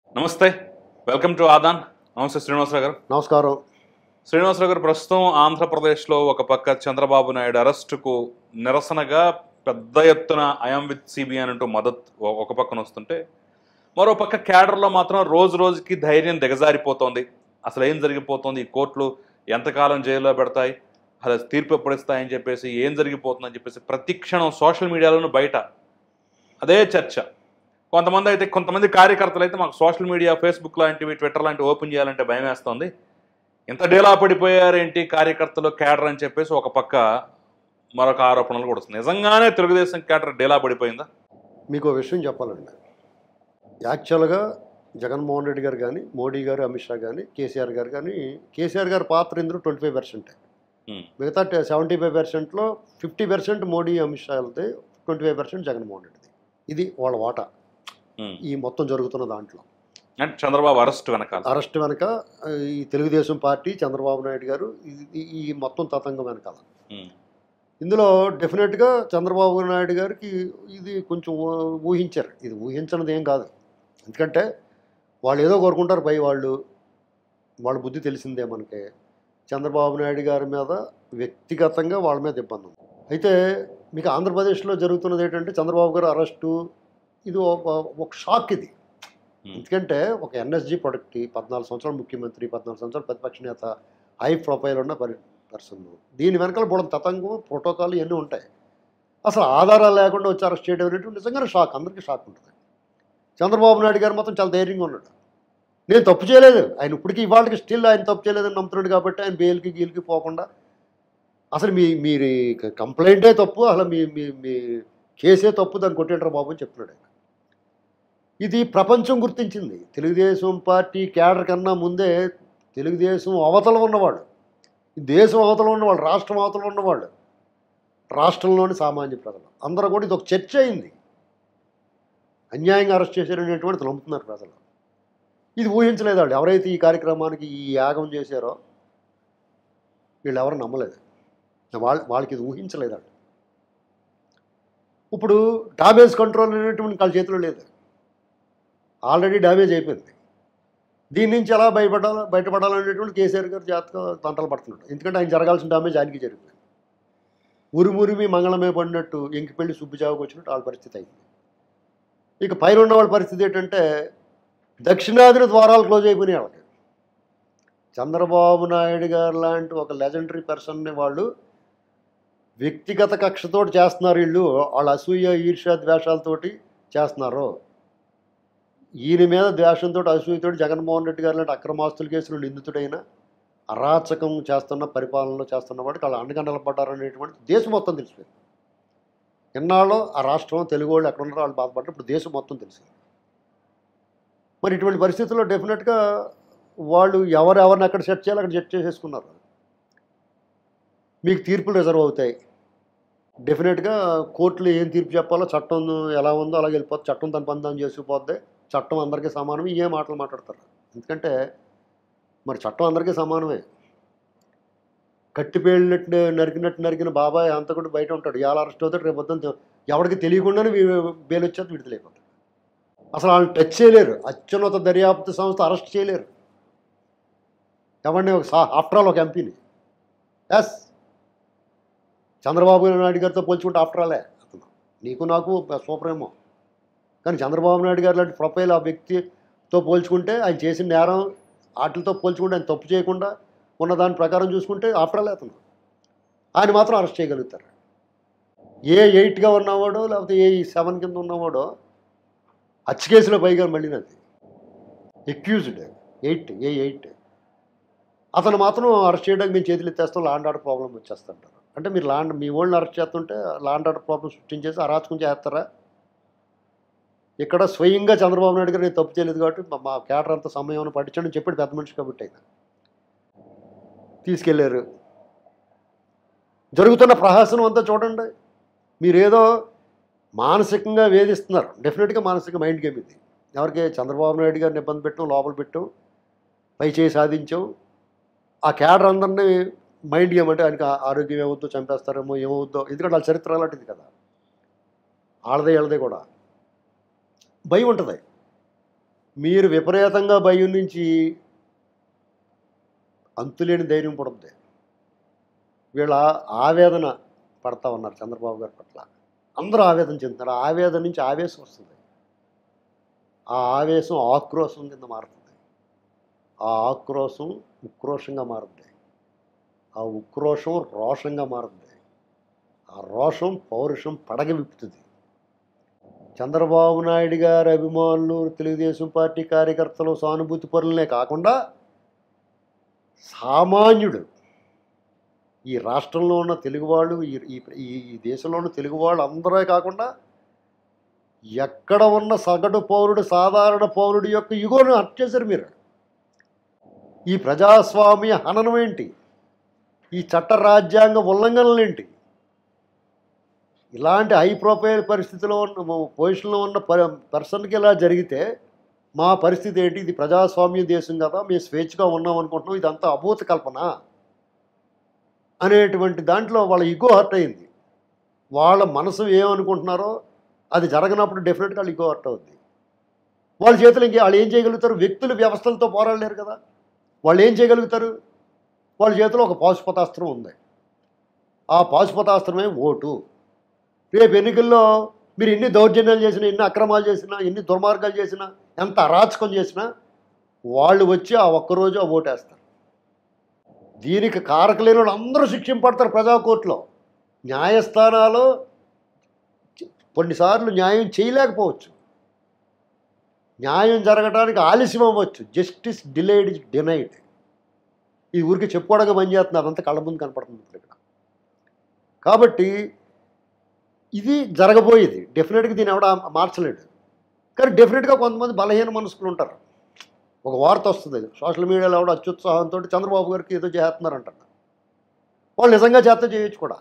నమస్తే, welcome to Aadan. నమస్తే శ్రీనివాసరావు గారు. నమస్కారం. శ్రీనివాసరావు గారు, ప్రస్తుతం ఆంధ్రప్రదేశ్లో ఒక పక్క చంద్రబాబు నాయుడు అరెస్టుకు నిరసనగా పెద్ద ఎత్తున ఐఎమ్ విత్ సిబిఐ అంటూ మద్దతు ఒక పక్కన వస్తుంటే, మరో పక్క క్యాడర్లో మాత్రం రోజు రోజుకి ధైర్యం దిగజారిపోతోంది. అసలు ఏం జరిగిపోతుంది, ఈ కోర్టులు ఎంతకాలం జైల్లో పెడతాయి, అసలు తీర్పు ఎప్పుడిస్తాయని చెప్పేసి, ఏం జరిగిపోతుందని చెప్పేసి ప్రతి క్షణం సోషల్ మీడియాలోనూ బయట అదే చర్చ. కొంతమంది కార్యకర్తలు అయితే మాకు సోషల్ మీడియా, ఫేస్బుక్ లాంటివి, ట్విట్టర్ లాంటివి ఓపెన్ చేయాలంటే భయం వేస్తుంది, ఇంత డేలా పడిపోయారేంటి కార్యకర్తలు, క్యాడర్ అని చెప్పేసి ఒక పక్క మరొక ఆరోపణలు కూడా వస్తుంది. నిజంగానే తెలుగుదేశం క్యాడర్ డేలా పడిపోయిందా? మీకు ఒక విషయం చెప్పాలండి. యాక్చువల్గా జగన్మోహన్ రెడ్డి గారు కానీ, మోడీ గారు, అమిత్ షా కానీ, కేసీఆర్ గారు కానీ, కేసీఆర్ గారి పాత్ర ఇందులో 25%. మిగతా 75%లో 50% మోడీ, అమిత్ షా వెళ్తే 25% జగన్మోహన్ రెడ్డిది. ఇది వాళ్ళ వాటా ఈ మొత్తం జరుగుతున్న దాంట్లో. అంటే చంద్రబాబు అరెస్ట్ వెనక ఈ తెలుగుదేశం పార్టీ, చంద్రబాబు నాయుడు గారు, ఈ మొత్తం తతంగం వెనకాల. ఇందులో డెఫినెట్గా చంద్రబాబు నాయుడు గారికి ఇది కొంచెం ఊహించారు. ఇది ఊహించనిది ఏం కాదు. ఎందుకంటే వాళ్ళు ఏదో కోరుకుంటారు, పై వాళ్ళ బుద్ధి తెలిసిందే మనకి. చంద్రబాబు నాయుడు గారి మీద వ్యక్తిగతంగా వాళ్ళ మీద ఇబ్బంది ఉంది. అయితే మీకు ఆంధ్రప్రదేశ్లో జరుగుతున్నది ఏంటంటే, చంద్రబాబు గారు అరెస్టు ఇది ఒక షాక్. ఇది ఎందుకంటే ఒక ఎన్ఎస్జీ ప్రొడక్ట్కి 14 సంవత్సరాలు ముఖ్యమంత్రి, 14 సంవత్సరాలు ప్రతిపక్ష నేత, హై ప్రొఫైల్ ఉన్న పర్సన్, దీని వెనకాల బోడం తతంగం, ప్రోటోకాల్ ఇవన్నీ ఉంటాయి. అసలు ఆధారాలు లేకుండా వచ్చి అరెస్ట్ చేయడం అనేటువంటి నిజంగానే షాక్, అందరికీ షాక్ ఉంటుంది. చంద్రబాబు నాయుడు గారు మాత్రం చాలా ధైర్యంగా ఉన్నాడు. నేను తప్పు చేయలేదు, ఆయన ఇప్పటికీ ఇవాళకి స్టిల్ ఆయన తప్పు చేయలేదని నమ్ముతున్నాడు కాబట్టి ఆయన బెయిల్కి గీల్కి పోకుండా, అసలు మీరు కంప్లైంటే తప్పు, అసలు మీ కేసే తప్పు, దాన్ని కొట్టేంటారు బాబు అని చెప్తున్నాడు ఆయన. ఇది ప్రపంచం గుర్తించింది. తెలుగుదేశం పార్టీ క్యాడర్ కన్నా ముందే తెలుగుదేశం అవతల ఉన్నవాడు, దేశం అవతల ఉన్నవాళ్ళు, రాష్ట్రం అవతల ఉన్నవాళ్ళు, రాష్ట్రంలోని సామాన్య ప్రజలు అందరూ కూడా ఇది ఒక చర్చ అయింది. అన్యాయంగా అరెస్ట్ చేశారనేటువంటిది నమ్ముతున్నారు ప్రజలు. ఇది ఊహించలేదు వాళ్ళు. ఎవరైతే ఈ కార్యక్రమానికి ఈ యాగం చేశారో వీళ్ళు ఎవరు నమ్మలేదు. వాళ్ళకి ఇది ఊహించలేదు వాళ్ళు. ఇప్పుడు డామేజ్ కంట్రోల్ అనేటువంటి వాళ్ళ చేతిలో లేదు, ఆల్రెడీ డ్యామేజ్ అయిపోయింది. దీని నుంచి ఎలా బయటపడాలనేటువంటి కేసీఆర్ గారు జాతక తంటలు పడుతున్నాడు. ఎందుకంటే ఆయన జరగాల్సిన డ్యామేజ్ ఆయనకి జరిగింది. ఉరిమురిమి మంగళమే పడినట్టు ఎంకిపెళ్ళి సుబ్బుజావుకు వచ్చినట్టు వాళ్ళ పరిస్థితి అయింది. ఇక పైన ఉన్న వాళ్ళ పరిస్థితి ఏంటంటే, దక్షిణాదిన ద్వారాలు క్లోజ్ అయిపోయినాయి వాళ్ళకి. చంద్రబాబు నాయుడు గారు లాంటి ఒక లెజెండరీ పర్సన్ని వాళ్ళు వ్యక్తిగత కక్షతోటి చేస్తున్నారు. వాళ్ళ అసూయ, ఈర్ష్య, ద్వేషాలతోటి చేస్తున్నారు. ఈయన మీద ద్వేషంతో, అసూయతో జగన్మోహన్ రెడ్డి గారు లాంటి అక్రమాస్తుల కేసులు నిందితుడైన, అరాచకం చేస్తున్న, పరిపాలనలో చేస్తున్న వాడికి వాళ్ళు అండగండలు పడ్డారనేటువంటి దేశం మొత్తం తెలిసిపోయింది. ఎన్నాళ్ళు ఆ రాష్ట్రం, తెలుగు వాళ్ళు ఎక్కడ ఉన్నారో వాళ్ళు బాధపడ్డారు. ఇప్పుడు దేశం మొత్తం తెలిసింది. మరి ఇటువంటి పరిస్థితుల్లో డెఫినెట్గా వాళ్ళు ఎవరిని ఎక్కడ సెట్ చేయాలి అక్కడ సెట్ చేసేసుకున్నారు. మీకు తీర్పులు రిజర్వ్ అవుతాయి. డెఫినెట్గా కోర్టులు ఏం తీర్పు చెప్పాలో, చట్టం ఎలా ఉందో అలాగే వెళ్ళిపోతుంది. చట్టం తన పని దాన్ని చేసుకుపోద్ది. చట్టం అందరికీ సమానమే. ఏ మాటలు మాట్లాడతారు. ఎందుకంటే మరి చట్టం అందరికీ సమానమే. కట్టిపేళ్ళినట్టు నరికిన బాబాయ్ అంతకుడు బయట ఉంటాడు. ఎలా అరెస్ట్ అవుతాడు, రేపు పొద్దున్న ఎవరికి తెలియకుండానే బెయిల్ వచ్చేది విడుదలైపోతాడు. అసలు వాళ్ళని టచ్ చేయలేరు. అత్యున్నత దర్యాప్తు సంస్థ అరెస్ట్ చేయలేరు ఎవరిని. ఆఫ్టర్ ఆల్ ఒక ఎంపీని. ఎస్, చంద్రబాబు నాయుడు గారితో పోల్చుకుంటే ఆఫ్టర్ ఆలే అతను. నీకు నాకు సూపర్ ఏమో, కానీ చంద్రబాబు నాయుడు గారు లాంటి ప్రొఫైల్ ఆ వ్యక్తితో పోల్చుకుంటే, ఆయన చేసిన నేరం వాటితో పోల్చుకుంటే, ఆయన తప్పు చేయకుండా ఉన్న దాని ప్రకారం చూసుకుంటే ఆఫ్టర్ ఆల్ అతను. ఆయన మాత్రం అరెస్ట్ చేయగలుగుతారు. A8గా ఉన్నవాడో లేకపోతే A7 కింద ఉన్నవాడో హత్య కేసులో పైగా మళ్ళీ అది ఎక్యూజ్డ్ A8 అతను మాత్రం అరెస్ట్ చేయడానికి మేము చేతులు ఎత్తేస్తాం, ల్యాండ్ ఆర్డర్ ప్రాబ్లం వచ్చేస్తుంటారు. అంటే మీరు మీ ఓల్డ్ని అరెస్ట్ చేస్తుంటే ల్యాండ్ ఆర్డర్ ప్రాబ్లం సృష్టించేసి అరాచకం చేస్తారా? ఇక్కడ స్వయంగా చంద్రబాబు నాయుడు గారు నేను తప్పు చేయలేదు కాబట్టి మా క్యాడర్ అంత సమయం పట్టించండి చెప్పాడు పెద్ద మనిషి కాబట్టి. ఆయన తీసుకెళ్ళారు. జరుగుతున్న ప్రహాసనం అంతా చూడండి. మీరేదో మానసికంగా వేధిస్తున్నారు. డెఫినెట్గా మానసిక మైండ్ గేమ్ ఇది. ఎవరికి? చంద్రబాబు నాయుడు గారిని ఇబ్బంది పెట్టాం, లోపల పెట్టాం, పై చేయి సాధించాం. ఆ క్యాడర్ అందరినీ మైండ్ గేమ్. అంటే ఆయనకి ఆరోగ్యం ఏమవుద్దో, చంపేస్తారేమో, ఏమవుద్దో. ఎందుకంటే వాళ్ళ చరిత్ర అలాంటిది కదా, వాళ్ళదే కూడా భయం ఉంటుంది. మీరు విపరీతంగా భయం నుంచి అంతులేని ధైర్యం పడుతుంది. వీళ్ళ ఆవేదన పడతా ఉన్నారు చంద్రబాబు గారి పట్ల. అందరూ ఆవేదన చెందుతారు. ఆ ఆవేదన నుంచి ఆవేశం వస్తుంది. ఆ ఆవేశం ఆక్రోశం కింద మారుతుంది. ఆ ఆక్రోశం ఉక్రోషంగా మారుతుంది. ఆ ఉక్రోషం రోషంగా మారుతుంది. ఆ రోషం పౌరుషం పడగ విప్పుతుంది. చంద్రబాబు నాయుడు గారి అభిమానులు, తెలుగుదేశం పార్టీ కార్యకర్తలు, సానుభూతి పరులనే కాకుండా సామాన్యుడు, ఈ రాష్ట్రంలో ఉన్న తెలుగువాళ్ళు, ఈ దేశంలో ఉన్న తెలుగు వాళ్ళు అందరే కాకుండా ఎక్కడ ఉన్న సగటు పౌరుడు, సాధారణ పౌరుడి యొక్క ఇగోను హత్య చేశారు మీరు. ఈ ప్రజాస్వామ్య హననం ఏంటి? ఈ చట్ట రాజ్యాంగ ఉల్లంఘనలు ఏంటి? ఇలాంటి హై ప్రొఫైల్ పరిస్థితిలో ఉన్న పొజిషన్లో ఉన్న పర్సన్కి ఇలా జరిగితే మా పరిస్థితి ఏంటి? ఇది ప్రజాస్వామ్య దేశం కదా, మేము స్వేచ్ఛగా ఉన్నాం అనుకుంటున్నాం, ఇదంతా అభూత కల్పన అనేటువంటి దాంట్లో వాళ్ళ ఇగో హర్ట్ అయింది. వాళ్ళ మనసు ఏమనుకుంటున్నారో అది జరగనప్పుడు డెఫినెట్గా వాళ్ళు ఇగో హర్ట్ అవుద్ది. వాళ్ళ చేతులు వాళ్ళు ఏం చేయగలుగుతారు? వ్యక్తులు వ్యవస్థలతో పోరాడలేరు కదా. వాళ్ళు ఏం చేయగలుగుతారు? వాళ్ళ చేతిలో ఒక పాశుపతాస్త్రం ఉంది. ఆ పాశుపతాస్త్రమే ఓటు. రేపు ఎన్నికల్లో మీరు ఎన్ని దౌర్జన్యాలు చేసినా, ఎన్ని అక్రమాలు చేసినా, ఎన్ని దుర్మార్గాలు చేసినా, ఎంత అరాచకం చేసినా వాళ్ళు వచ్చి ఆ ఒక్కరోజు ఆ ఓటేస్తారు. దీనికి కారకులైన వాళ్ళు అందరూ శిక్షింపడతారు ప్రజాకోర్టులో. న్యాయస్థానాలు కొన్నిసార్లు న్యాయం చేయలేకపోవచ్చు, న్యాయం జరగడానికి ఆలస్యం అవ్వచ్చు. Justice delayed is denied. ఈ ఊరికి చెప్పుకోవడానికి పని చేస్తున్నారు, అదంతా కళ్ళ ముందు కనపడుతుంది ఇక్కడ. కాబట్టి ఇది జరగబోయేది. డెఫినెట్గా దీన్ని ఎవడ మార్చలేడు. కానీ డెఫినెట్గా కొంతమంది బలహీన మనసుకులు ఉంటారు. ఒక వార్త వస్తుంది సోషల్ మీడియాలో ఎవడ అత్యుత్సాహంతో చంద్రబాబు గారికి ఏదో చేస్తున్నారంట. వాళ్ళు నిజంగా చేత చేయొచ్చు కూడా.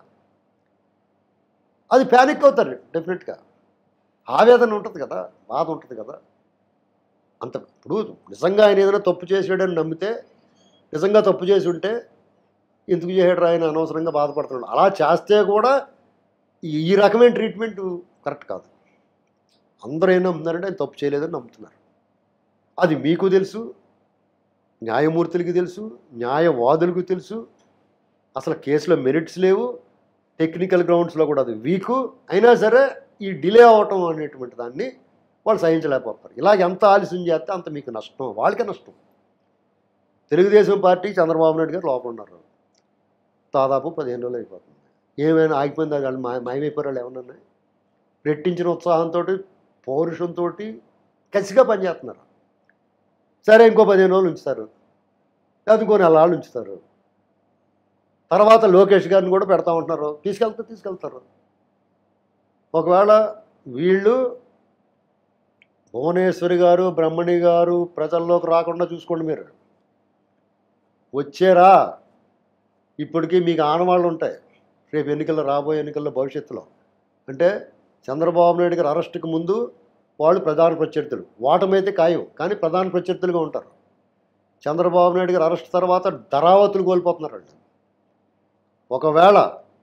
అది ప్యానిక్ అవుతారు డెఫినెట్గా. ఆవేదన ఉంటుంది కదా, బాధ ఉంటుంది కదా. అంత ఇప్పుడు నిజంగా ఆయన ఏదైనా తప్పు చేసాడని నమ్మితే, నిజంగా తప్పు చేసి ఉంటే ఎందుకు చేసాడు ఆయన అనవసరంగా బాధపడుతున్నాడు. అలా చేస్తే కూడా ఈ రకమైన ట్రీట్మెంట్ కరెక్ట్ కాదు. అందరూ ఏం నమ్ముతున్నారంటే ఆయన తప్పు చేయలేదని నమ్ముతున్నారు. అది మీకు తెలుసు, న్యాయమూర్తులకి తెలుసు, న్యాయవాదులకు తెలుసు. అసలు కేసులో మెరిట్స్ లేవు, టెక్నికల్ గ్రౌండ్స్లో కూడా అది వీకు. అయినా సరే ఈ డిలే అవటం అనేటువంటి దాన్ని వాళ్ళు సహించలేకపోతారు. ఇలాగ ఎంత ఆలస్యం చేస్తే అంత మీకు నష్టం, వాళ్ళకే నష్టం. తెలుగుదేశం పార్టీ చంద్రబాబు నాయుడు గారు లోపల ఉన్నారు. దాదాపు 15 రోజులు అయిపోతుంది. ఏమైనా ఆగిపోయింది? వాళ్ళు మాయమైపోయారు. వాళ్ళు ఏమన్నా రెట్టించిన ఉత్సాహంతో, పౌరుషంతో కసిగా పనిచేస్తున్నారు. సరే ఇంకో 15 రోజులు ఉంచుతారు, లేదా ఇంకో నెలలు ఉంచుతారు. తర్వాత లోకేష్ గారిని కూడా పెడతా ఉంటున్నారు. తీసుకెళ్తారు. ఒకవేళ వీళ్ళు భువనేశ్వరి గారు, బ్రహ్మణి గారు ప్రజల్లోకి రాకుండా చూసుకోండి. మీరు వచ్చారా, ఇప్పటికీ మీకు ఆనవాళ్ళు ఉంటాయి. రేపు ఎన్నికల్లో, రాబోయే ఎన్నికల్లో భవిష్యత్తులో అంటే చంద్రబాబు నాయుడు గారు అరెస్టుకు ముందు వాళ్ళు ప్రధాన ప్రత్యర్థులు. ఓటమైతే ఖాయం, కానీ ప్రధాన ప్రత్యర్థులుగా ఉంటారు. చంద్రబాబు నాయుడు గారు అరెస్ట్ తర్వాత ధరావతులు కోల్పోతున్నారు వాళ్ళు. ఒకవేళ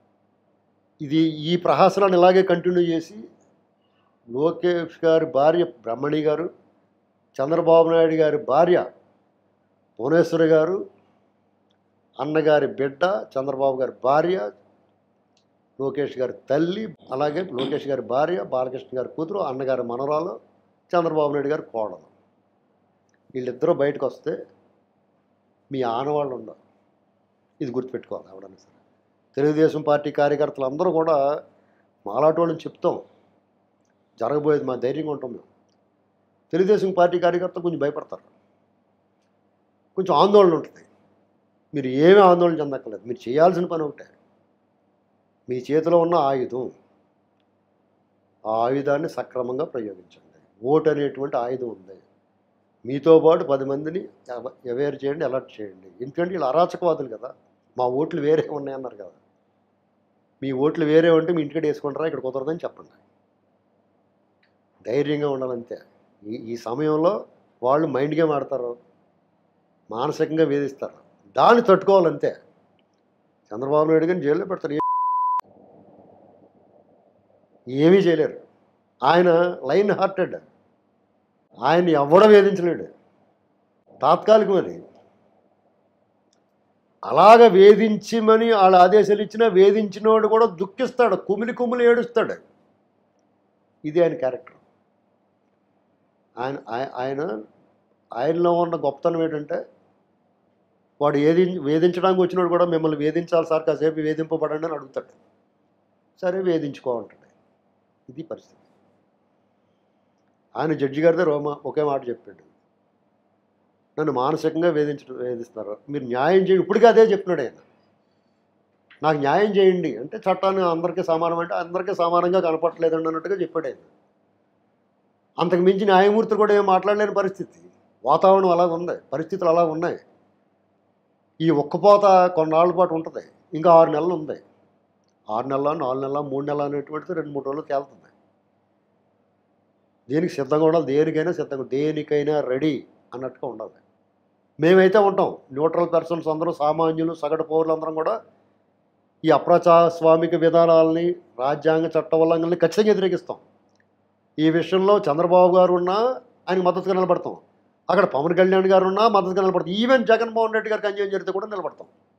ఈ ప్రహాసనాన్ని ఇలాగే కంటిన్యూ చేసి లోకేష్ గారి భార్య బ్రహ్మణి గారు, చంద్రబాబు నాయుడు గారి భార్య భువనేశ్వరి గారు, అన్నగారి బిడ్డ చంద్రబాబు గారి భార్య, లోకేష్ గారి తల్లి, అలాగే లోకేష్ గారి భార్య, బాలకృష్ణ గారి కూతురు, అన్నగారి మనవరాలు, చంద్రబాబు నాయుడు గారి కోడలు, వీళ్ళిద్దరూ బయటకు వస్తే మీ ఆనవాళ్ళు ఉండవు. ఇది గుర్తుపెట్టుకోవాలి ఎవడన్నా సరే. తెలుగుదేశం పార్టీ కార్యకర్తలు అందరూ కూడా మాలాంటి వాళ్ళని చెప్తాం, జరగబోయేది మా ధైర్యంగా ఉంటాం మేము. తెలుగుదేశం పార్టీ కార్యకర్తలు కొంచెం భయపడతారు, కొంచెం ఆందోళన ఉంటుంది. మీరు ఏమీ ఆందోళన చెందక్కర్లేదు. మీరు చేయాల్సిన పని ఒకటే, మీ చేతిలో ఉన్న ఆయుధం, ఆ ఆయుధాన్ని సక్రమంగా ప్రయోగించండి. ఓటు అనేటువంటి ఆయుధం ఉంది. మీతో పాటు 10 మందిని అవేర్ చేయండి, అలర్ట్ చేయండి. ఎందుకంటే వీళ్ళు అరాచకవాదులు కదా. మా ఓట్లు వేరే ఉన్నాయన్నారు కదా. మీ ఓట్లు వేరే ఉంటే మీ ఇంటికి వేసుకుంటారా, ఇక్కడ కుదరదని చెప్పండి. ధైర్యంగా ఉండాలంతే. ఈ సమయంలో వాళ్ళు మైండ్ గేమ్ ఆడతారు, మానసికంగా వేధిస్తారు. దాన్ని తట్టుకోవాలంతే. చంద్రబాబు నాయుడు గారిని జైల్లో పెడతారు, ఏమీ చేయలేరు. ఆయన లైన్ హార్టెడ్. ఆయన్ని ఎవ్వడం వేధించలేడు, తాత్కాలికం అది. అలాగ వేధించమని వాళ్ళ ఆదేశాలు ఇచ్చినా వేధించినోడు కూడా దుఃఖిస్తాడు, కుమిలి కుమిలి ఏడుస్తాడు. ఇది ఆయన క్యారెక్టర్. ఆయన ఆయన ఆయనలో ఉన్న గొప్పతనం ఏంటంటే, వాడు వేధించడానికి వచ్చినోడు కూడా మిమ్మల్ని వేధించాలి సార్, కాసేపు వేధింపబడండి అని అడుగుతాడు. సరే వేధించుకోమంటాడు. ఇది పరిస్థితి. ఆయన జడ్జి గారితో ఒకే మాట చెప్పాడు, నన్ను మానసికంగా వేధిస్తున్నారు, మీరు న్యాయం చేయండి. ఇప్పటికీ అదే చెప్తున్నాడు ఆయన, నాకు న్యాయం చేయండి అంటే. చట్టాన్ని అందరికీ సమానం అంటే అందరికీ సమానంగా కనపడలేదండి అన్నట్టుగా చెప్పాడు ఆయన. అంతకు మించి న్యాయమూర్తులు కూడా ఏం మాట్లాడలేని పరిస్థితి. వాతావరణం అలాగ ఉంది, పరిస్థితులు అలాగ ఉన్నాయి. ఈ ఒక్కపోత కొన్నాళ్ళ పాటు ఉంటుంది, ఇంకా 6 నెలలు ఉంది. 6 నెలల 4 నెలల 3 నెలలు అనేటువంటిది 2-3 రోజులు తేలుతుంది. దేనికి సిద్ధంగా ఉండాలి, దేనికైనా సిద్ధంగా, దేనికైనా రెడీ అన్నట్టుగా ఉండాలి. మేమైతే ఉంటాం, న్యూట్రల్ పర్సన్స్ అందరూ, సామాన్యులు సగటు పౌరులందరం కూడా ఈ అప్రజాస్వామిక విధానాలని, రాజ్యాంగ చట్ట ఉల్లంఘనని ఖచ్చితంగా వ్యతిరేకిస్తాం. ఈ విషయంలో చంద్రబాబు గారు ఉన్నా ఆయనకు మద్దతుగా నిలబడతాం, అక్కడ పవన్ కళ్యాణ్ గారు ఉన్నా మద్దతుగా నిలబడతాం, ఈవెన్ జగన్మోహన్ రెడ్డి గారికి అన్యాయం జరిగితే కూడా నిలబడతాం.